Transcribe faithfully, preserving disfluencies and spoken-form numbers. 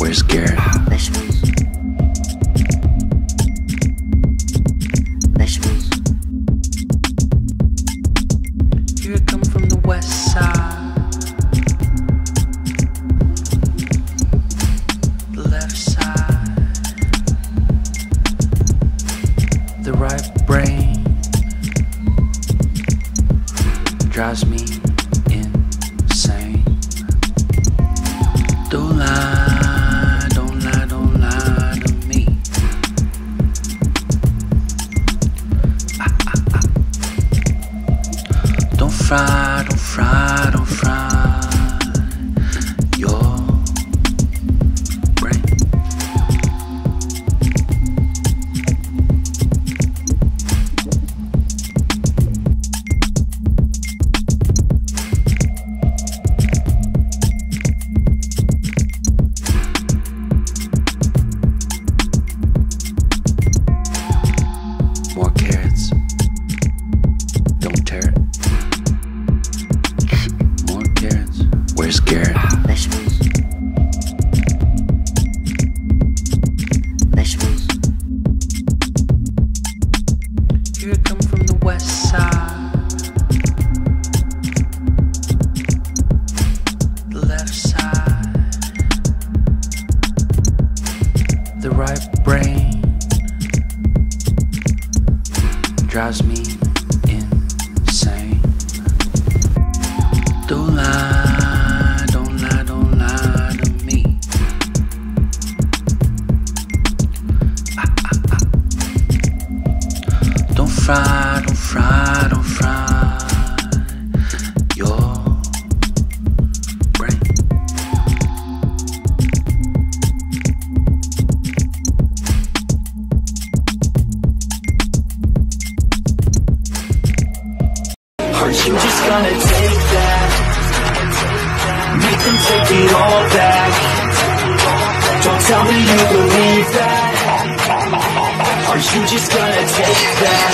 Where's Garrett? Vegetables. Vegetables. Here I come from the west side. The left side. The right brain drives me insane. Don't lie, don't lie, don't lie to me. Ah, ah, ah. Don't fry, don't fry, don't fry your brain. More carrots. Don't tear it. More carrots. Where's Garrett? Vegetables. Vegetables. Here I come from the west side. The left side. The right brain drives me insane. Don't lie, don't lie, don't lie to me. Ah, ah, ah. Don't fry, don't fry, don't fry your brain. Are you just gonna take that? Make them take it all back. Don't tell me you believe that. Are you just gonna take that?